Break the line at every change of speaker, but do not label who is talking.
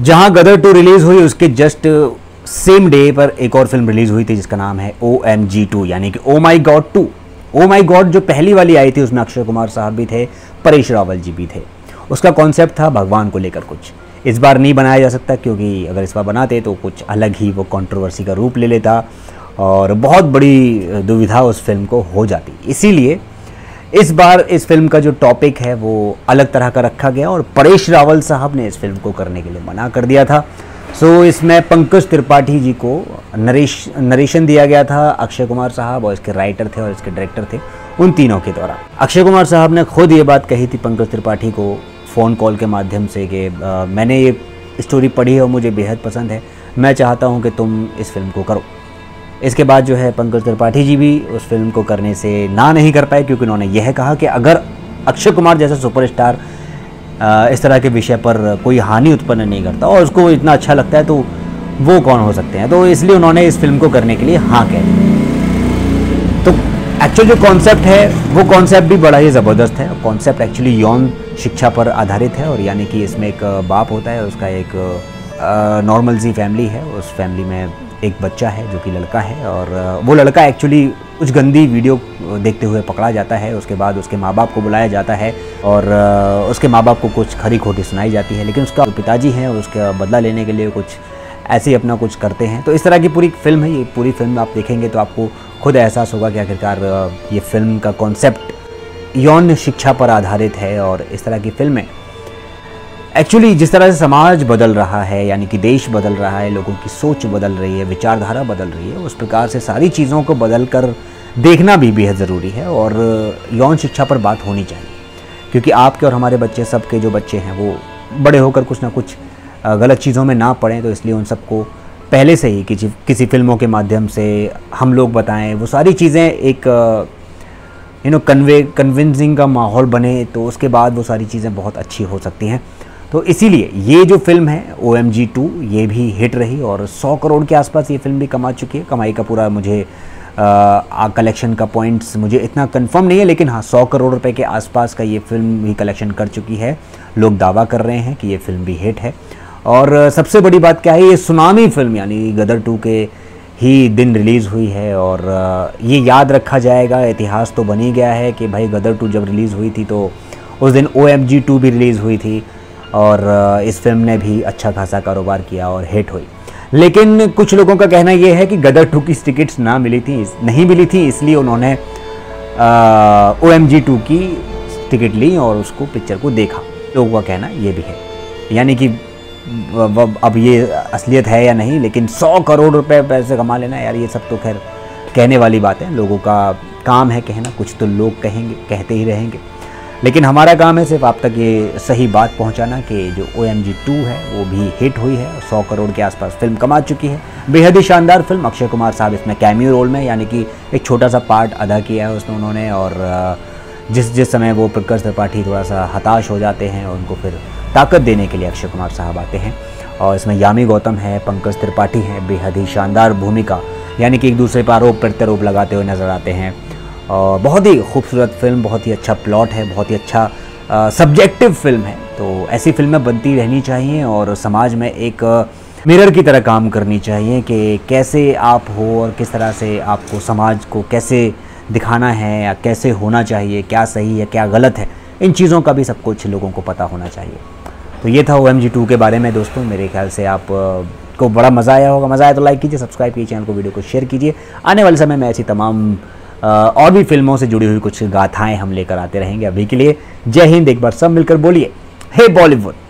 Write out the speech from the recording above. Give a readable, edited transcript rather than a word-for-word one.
जहां गदर 2 रिलीज हुई उसके जस्ट सेम डे पर एक और फिल्म रिलीज हुई थी जिसका नाम है OMG 2 यानी कि ओ माई गॉड 2। ओ माई गॉड जो पहली वाली आई थी उसमें अक्षय कुमार साहब भी थे, परेश रावल जी भी थे। उसका कॉन्सेप्ट था भगवान को लेकर कुछ। इस बार नहीं बनाया जा सकता क्योंकि अगर इस बार बनाते तो कुछ अलग ही वो कंट्रोवर्सी का रूप ले लेता और बहुत बड़ी दुविधा उस फिल्म को हो जाती। इसीलिए इस बार इस फिल्म का जो टॉपिक है वो अलग तरह का रखा गया और परेश रावल साहब ने इस फिल्म को करने के लिए मना कर दिया था। सो इसमें पंकज त्रिपाठी जी को नरेशन दिया गया था। अक्षय कुमार साहब और इसके राइटर थे और इसके डायरेक्टर थे, उन तीनों के द्वारा। अक्षय कुमार साहब ने खुद ये बात कही थी पंकज त्रिपाठी को फ़ोन कॉल के माध्यम से कि मैंने ये स्टोरी पढ़ी है और मुझे बेहद पसंद है, मैं चाहता हूँ कि तुम इस फिल्म को करो। इसके बाद जो है पंकज त्रिपाठी जी भी उस फिल्म को करने से ना नहीं कर पाए क्योंकि उन्होंने यह कहा कि अगर अक्षय कुमार जैसा सुपरस्टार इस तरह के विषय पर कोई हानि उत्पन्न नहीं करता और उसको इतना अच्छा लगता है तो वो कौन हो सकते हैं, तो इसलिए उन्होंने इस फिल्म को करने के लिए हाँ कह दी। तो एक्चुअल जो कॉन्सेप्ट है वो कॉन्सेप्ट भी बड़ा ही ज़बरदस्त है। कॉन्सेप्ट एक्चुअली यौन शिक्षा पर आधारित है और यानी कि इसमें एक बाप होता है, उसका एक नॉर्मल सी फैमिली है, उस फैमिली में एक बच्चा है जो कि लड़का है और वो लड़का एक्चुअली कुछ गंदी वीडियो देखते हुए पकड़ा जाता है। उसके बाद उसके माँ बाप को बुलाया जाता है और उसके माँ बाप को कुछ खरी खोटी सुनाई जाती है, लेकिन उसका पिताजी हैं उसका बदला लेने के लिए कुछ ऐसे ही अपना कुछ करते हैं। तो इस तरह की पूरी फिल्म है। ये पूरी फिल्म आप देखेंगे तो आपको खुद एहसास होगा कि आखिरकार ये फिल्म का कॉन्सेप्ट यौन शिक्षा पर आधारित है। और इस तरह की फिल्में एक्चुअली जिस तरह से समाज बदल रहा है, यानी कि देश बदल रहा है, लोगों की सोच बदल रही है, विचारधारा बदल रही है, उस प्रकार से सारी चीज़ों को बदल कर देखना भी बेहद ज़रूरी है और यौन शिक्षा पर बात होनी चाहिए क्योंकि आपके और हमारे बच्चे, सबके जो बच्चे हैं वो बड़े होकर कुछ ना कुछ गलत चीज़ों में ना पड़ें। तो इसलिए उन सबको पहले से ही किसी फिल्मों के माध्यम से हम लोग बताएं, वो सारी चीज़ें एक कन्विंसिंग का माहौल बने तो उसके बाद वो सारी चीज़ें बहुत अच्छी हो सकती हैं। तो इसीलिए ये जो फिल्म है OMG 2 ये भी हिट रही और 100 करोड़ के आसपास ये फिल्म भी कमा चुकी है। कमाई का पूरा मुझे कलेक्शन का पॉइंट्स मुझे इतना कंफर्म नहीं है, लेकिन हाँ 100 करोड़ रुपए के आसपास का ये फिल्म भी कलेक्शन कर चुकी है। लोग दावा कर रहे हैं कि ये फिल्म भी हिट है। और सबसे बड़ी बात क्या है, ये सुनामी फिल्म यानी गदर 2 के ही दिन रिलीज़ हुई है और ये याद रखा जाएगा। इतिहास तो बन ही गया है कि भाई गदर 2 जब रिलीज़ हुई थी तो उस दिन OMG 2 भी रिलीज़ हुई थी और इस फिल्म ने भी अच्छा खासा कारोबार किया और हिट हुई। लेकिन कुछ लोगों का कहना यह है कि गदर 2 की टिकट्स नहीं मिली थी, इसलिए उन्होंने OMG 2 की टिकट ली और उसको पिक्चर को देखा। लोगों का कहना ये भी है, यानी कि अब ये असलियत है या नहीं, लेकिन 100 करोड़ रुपए पैसे कमा लेना यार, ये सब तो खैर कहने वाली बात है। लोगों का काम है कहना, कुछ तो लोग कहते ही रहेंगे, लेकिन हमारा काम है सिर्फ आप तक ये सही बात पहुंचाना कि जो OMG 2 है वो भी हिट हुई है। 100 करोड़ के आसपास फिल्म कमा चुकी है। बेहद ही शानदार फिल्म। अक्षय कुमार साहब इसमें कैमियो रोल में, यानी कि एक छोटा सा पार्ट अदा किया है उसमें उन्होंने। और जिस समय वो पंकज त्रिपाठी थोड़ा सा हताश हो जाते हैं और उनको फिर ताकत देने के लिए अक्षय कुमार साहब आते हैं। और इसमें यामी गौतम है, पंकज त्रिपाठी हैं। बेहद ही शानदार भूमिका, यानी कि एक दूसरे पर आरोप प्रत्यारोप लगाते हुए नजर आते हैं। और बहुत ही खूबसूरत फिल्म, बहुत ही अच्छा प्लॉट है, बहुत ही अच्छा सब्जेक्टिव फिल्म है। तो ऐसी फिल्में बनती रहनी चाहिए और समाज में एक मिरर की तरह काम करनी चाहिए कि कैसे आप हो और किस तरह से आपको समाज को कैसे दिखाना है या कैसे होना चाहिए, क्या सही है क्या गलत है, इन चीज़ों का भी सब कुछ लोगों को पता होना चाहिए। तो ये था OMG 2 के बारे में दोस्तों। मेरे ख्याल से आप को बड़ा मज़ा आया होगा। मज़ा आया तो लाइक कीजिए, सब्सक्राइब कीजिए चैनल को, वीडियो को शेयर कीजिए। आने वाले समय में ऐसी तमाम और भी फिल्मों से जुड़ी हुई कुछ गाथाएं हम लेकर आते रहेंगे। अभी के लिए जय हिंद। एक बार सब मिलकर बोलिए हे बॉलीवुड।